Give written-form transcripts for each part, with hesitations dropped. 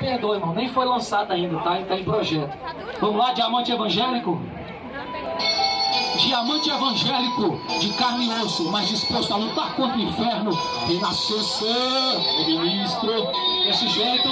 perdoa, irmão. Nem foi lançado ainda, tá? Tá em projeto. Vamos lá, Diamante Evangélico. Diamante evangélico, de carne e osso, mas disposto a lutar contra o inferno. Renascença, o ministro. Desse jeito.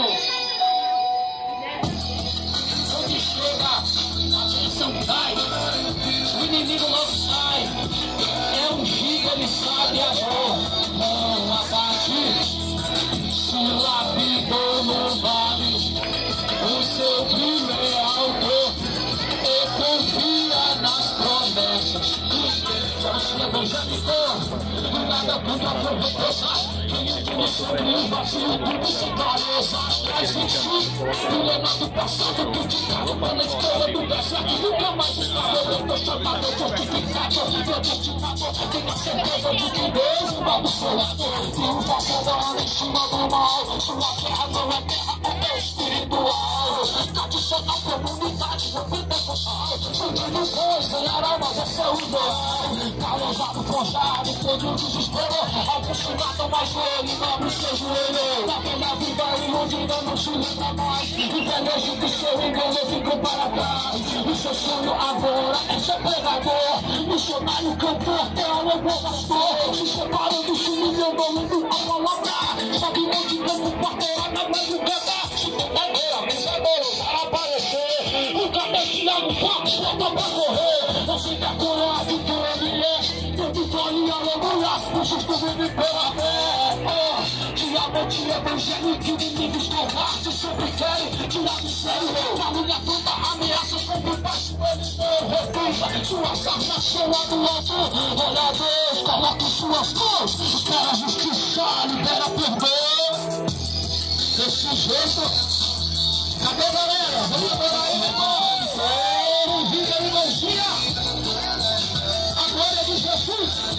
Onde chega, a atenção cai. O inimigo logo sai. É um giga, ele sabe a dor. Não abate. Se lapidou no vale, o seu brilho é alto. E confia nas promessas dos evangélicos. Nada contra a promessa. Quem é que não sobre o vazio, tudo sem clareza. Traz em si o lema do passado, criticado pela escola do deserto. Nunca mais escapou. Eu tô chamado, justificado, legitimado. Tenho a certeza de que Deus vai do seu lado. E o vaporão em cima do mal. Sua terra não é terra, é espiritual. Tradicional comunidade, vida com sal. Sentindo dois, ganhar almas é seu ideal. Calejado, forjado, todo desespero. Alguns se matam, mas ele não abre seu joelho. Tá vendo a vida iludida, não se lembra mais. E velejo que seu engano ficou para trás. O seu sonho agora é ser pregador. Missionário, cantor, teólogo, pastor. Se separando, se humilhando a palavra. Sabe onde como quarteirada, mas não canta. Se tem maneira, mensageiro, para aparecer. O cabeceado, forte, volta pra correr. Não se vergonha de quem ele é. Vitória, aleluia, o justo vive pela fé. Diamante evangélico, inimigos covardes sempre querem tirar do sério. Calúnia toda ameaça, sempre baixo ele não recusa. Suas armas são lá do alto. Olha a Deus, coloca suas mãos. Espera a justiça, libera perdão. Desse jeito, cadê a galera? Vamos adorar aí, irmão. Vida e energia. A glória de Jesus.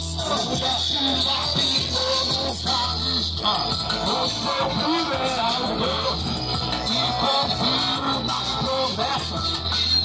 O seu brilho é alto e confio nas promessas.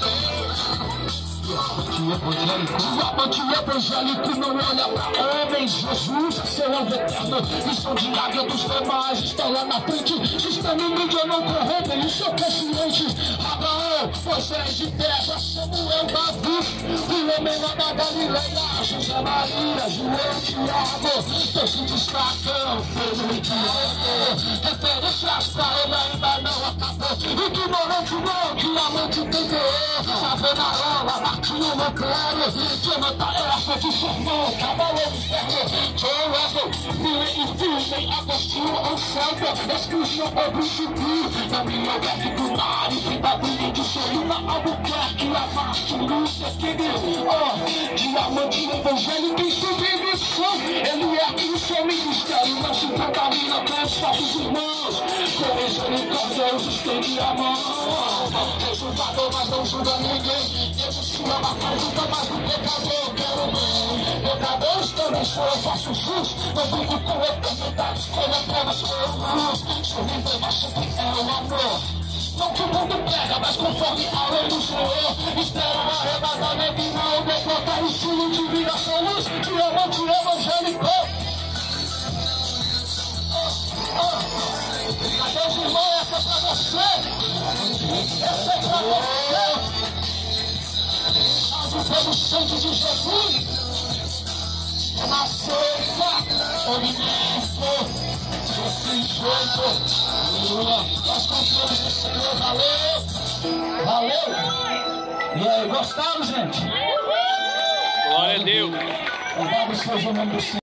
Diamante evangélico não olha pra homens. Jesus é seu alvo eterno. Missão de águia dos demais está lá na frente. Sistema e mídia não corrompem o seu consciente. Abraão, Moisés e Pedro, Samuel, Davi, o homem lá da Galileia, José Maria, João, Tiago, todos se destacam, Pedro e Tiago. Referências pra ele ainda não acabou. Ignorante não, diamante entendeu. Savonarola, Martinho Monteiro, Jonathan Essa de Sermão, Cavaleiro Inferno, John Wesley, Billy e Disney, Agostinho, Anselmo, Exclusion, Obiscity, na minha web do mar, e vida do de Celina, Albuquerque, a Martin Luther King, diamante evangélico em submissão, ele é o seu ministério, não se contamina com os falsos irmãos, com misericórdia Deus estende a mão, é julgador, mas não julga ninguém, Deus se ama, mas julga mais do pecador, quero bem, pecadores também sou, eu faço jus, não brigo com eternidade, escolha apenas meu luz, sou livre, mas sempre é o amor. Não que o mundo pega, mas conforme a lei do Senhor. Espero uma arrebatamento e não declarar o estilo de vida sem luz. Diamante evangélico. Cadê os irmãos? Essa é pra você. Essa é pra você. Salve pelo sangue de Jesus. Renascença, o ministro. Desse jeito. Nós confiamos no Senhor, valeu! Valeu! E aí, gostaram, gente? Glória a Deus! Louvado seja o nome do Senhor.